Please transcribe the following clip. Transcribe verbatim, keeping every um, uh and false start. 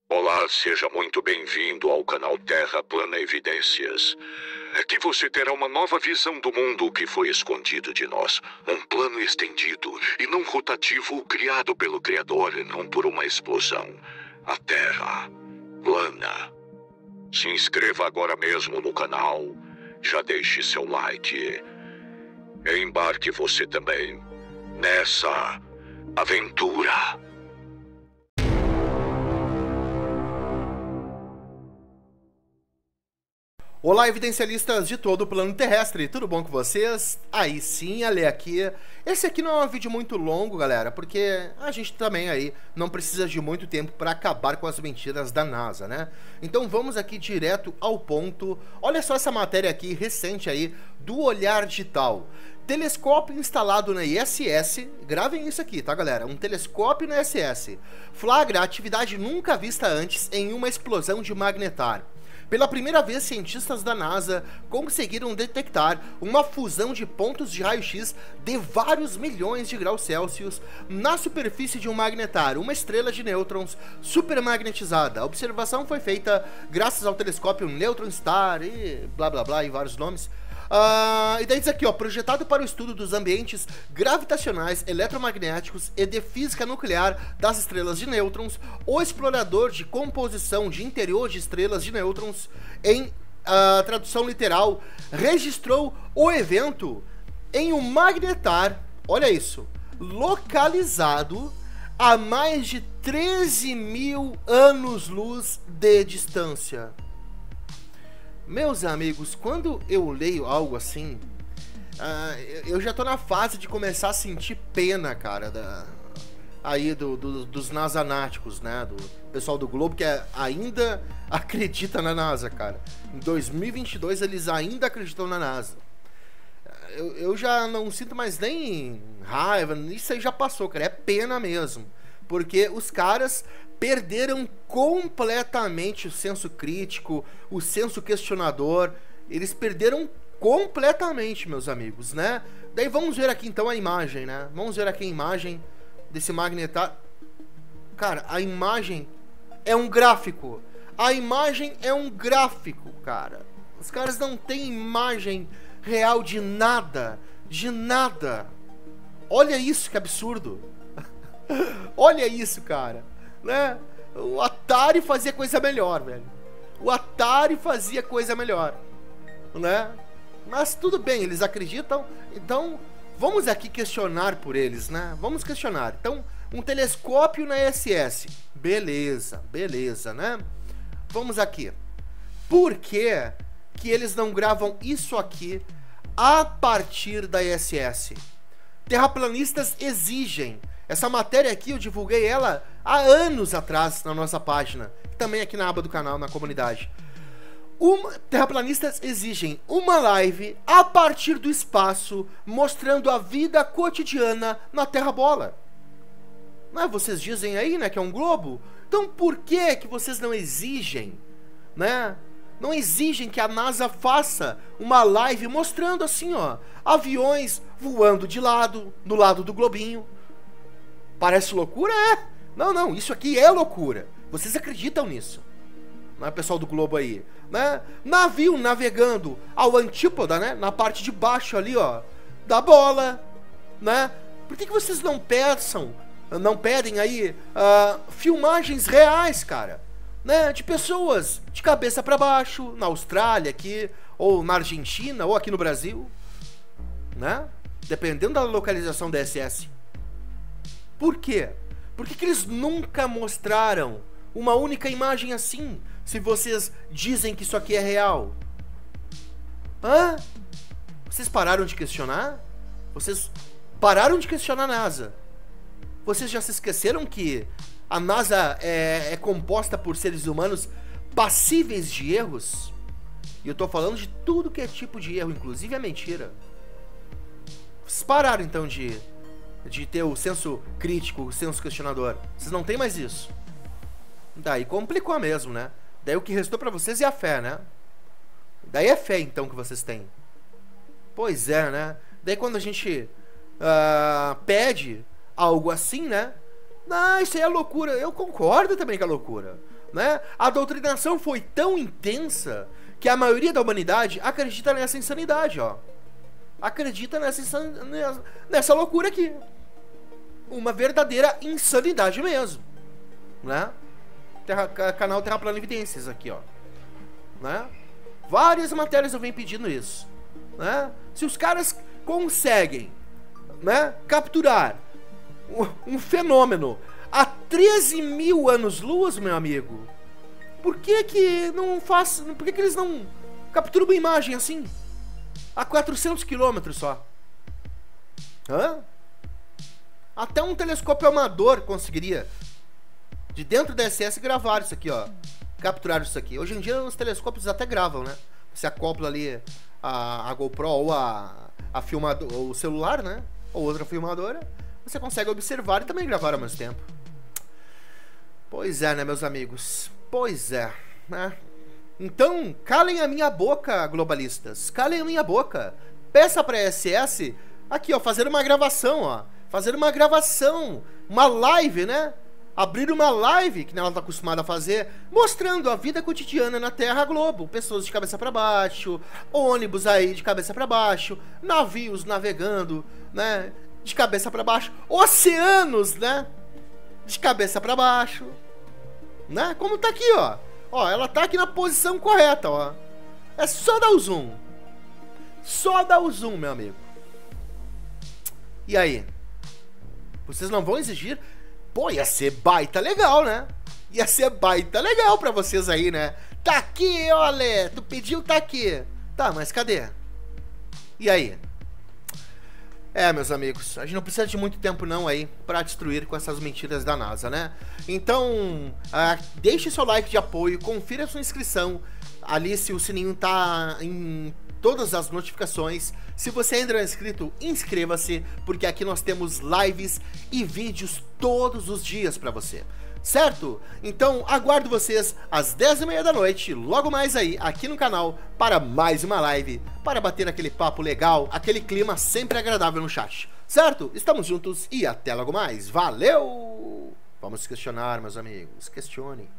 Olá, seja muito bem-vindo ao canal Terra Plana Evidências. Aqui você terá uma nova visão do mundo que foi escondido de nós. Um plano estendido e não rotativo criado pelo Criador e não por uma explosão. A Terra plana. Se inscreva agora mesmo no canal. Já deixe seu like. E embarque você também nessa aventura. Olá, evidencialistas de todo o plano terrestre, tudo bom com vocês? Aí sim, Ale aqui. Esse aqui não é um vídeo muito longo, galera, porque a gente também aí não precisa de muito tempo para acabar com as mentiras da NASA, né? Então vamos aqui direto ao ponto. Olha só essa matéria aqui, recente aí, do Olhar Digital. Telescópio instalado na I S S, gravem isso aqui, tá, galera? Um telescópio na I S S flagra atividade nunca vista antes em uma explosão de magnetar. Pela primeira vez, cientistas da NASA conseguiram detectar uma fusão de pontos de raio-x de vários milhões de graus Celsius na superfície de um magnetar, uma estrela de nêutrons supermagnetizada. A observação foi feita graças ao telescópio Neutron Star e blá blá blá, e vários nomes. Uh, e daí diz aqui, ó, projetado para o estudo dos ambientes gravitacionais, eletromagnéticos e de física nuclear das estrelas de nêutrons, o explorador de composição de interior de estrelas de nêutrons, em uh, tradução literal, registrou o evento em um magnetar, olha isso, localizado a mais de treze mil anos-luz de distância. Meus amigos, quando eu leio algo assim, uh, eu já tô na fase de começar a sentir pena, cara, da, aí do, do, dos nasanáticos, né, do pessoal do Globo que é, ainda acredita na NASA, cara. Em dois mil e vinte e dois eles ainda acreditam na NASA. Eu, eu já não sinto mais nem raiva, isso aí já passou, cara, é pena mesmo. Porque os caras perderam completamente o senso crítico, o senso questionador. Eles perderam completamente, meus amigos, né? Daí vamos ver aqui então a imagem, né? Vamos ver aqui a imagem desse magnetar. Cara, a imagem é um gráfico. A imagem é um gráfico, cara. Os caras não têm imagem real de nada. De nada. Olha isso, que absurdo. Olha isso, cara, né? O Atari fazia coisa melhor, velho. O Atari fazia coisa melhor, né? Mas tudo bem, eles acreditam. Então, vamos aqui questionar por eles, né? Vamos questionar. Então, um telescópio na I S S. Beleza, beleza, né? Vamos aqui. Por que que eles não gravam isso aqui a partir da I S S? Terraplanistas exigem. Essa matéria aqui eu divulguei ela há anos atrás na nossa página, também aqui na aba do canal, na comunidade. Uma, terraplanistas exigem uma live a partir do espaço, mostrando a vida cotidiana na Terra Bola. Não é? Vocês dizem aí, né, que é um globo? Então por que que vocês não exigem, né? Não exigem que a NASA faça uma live mostrando assim, ó, aviões voando de lado, do lado do globinho. Parece loucura? É. Não, não, isso aqui é loucura. Vocês acreditam nisso, né, pessoal do Globo aí, né? Navio navegando ao antípoda, né? Na parte de baixo ali, ó, da bola, né? Por que que vocês não peçam, não pedem aí uh, filmagens reais, cara, né? De pessoas de cabeça para baixo, na Austrália aqui, ou na Argentina, ou aqui no Brasil, né? Dependendo da localização da I S S. Por quê? Por que que eles nunca mostraram uma única imagem assim, se vocês dizem que isso aqui é real? Hã? Vocês pararam de questionar? Vocês pararam de questionar a NASA? Vocês já se esqueceram que a NASA é, é composta por seres humanos passíveis de erros? E eu tô falando de tudo que é tipo de erro, inclusive a mentira. Vocês pararam então de... de ter o senso crítico, o senso questionador. Vocês não tem mais isso. Daí complicou mesmo, né? Daí o que restou pra vocês é a fé, né? Daí é fé, então, que vocês têm. Pois é, né? Daí quando a gente uh, pede algo assim, né? Ah, isso aí é loucura. Eu concordo também que é loucura. né? A doutrinação foi tão intensa que a maioria da humanidade acredita nessa insanidade, ó. Acredita nessa, insan... nessa loucura aqui. Uma verdadeira insanidade mesmo, né? Terra... Canal Terra Plana Evidências aqui, ó, né? Várias matérias eu venho pedindo isso, né? Se os caras conseguem, né, capturar um, um fenômeno há treze mil anos-luz, meu amigo, por que que não faz... Por que que eles não capturam uma imagem assim? A quatrocentos quilômetros só. Hã? Até um telescópio amador conseguiria, de dentro da S S, gravar isso aqui, ó. Capturar isso aqui. Hoje em dia os telescópios até gravam, né? Você acopla ali a, a GoPro ou a, a filmador, ou o celular, né? Ou outra filmadora. Você consegue observar e também gravar ao mesmo tempo. Pois é, né, meus amigos? Pois é, né? Então, calem a minha boca, globalistas. Calem a minha boca. Peça pra S S, aqui, ó, fazer uma gravação, ó. Fazer uma gravação, uma live, né? Abrir uma live, que ela tá acostumada a fazer, mostrando a vida cotidiana na Terra Globo. Pessoas de cabeça pra baixo, ônibus aí de cabeça pra baixo, navios navegando, né? De cabeça pra baixo, oceanos, né? De cabeça pra baixo, né? Como tá aqui, ó. Ó, ela tá aqui na posição correta, ó. É só dar o zoom. Só dar o zoom, meu amigo. E aí? Vocês não vão exigir? Pô, ia ser baita legal, né? Ia ser baita legal pra vocês aí, né? Tá aqui, olha. Tu pediu, tá aqui. Tá, mas cadê? E aí? É, meus amigos, a gente não precisa de muito tempo não aí pra destruir com essas mentiras da NASA, né? Então, ah, deixe seu like de apoio, confira sua inscrição ali se o sininho tá em todas as notificações. Se você ainda não é inscrito, inscreva-se, porque aqui nós temos lives e vídeos todos os dias pra você, certo? Então, aguardo vocês às dez e meia da noite, logo mais aí, aqui no canal, para mais uma live, para bater aquele papo legal, aquele clima sempre agradável no chat, certo? Estamos juntos e até logo mais. Valeu! Vamos questionar, meus amigos. Questione.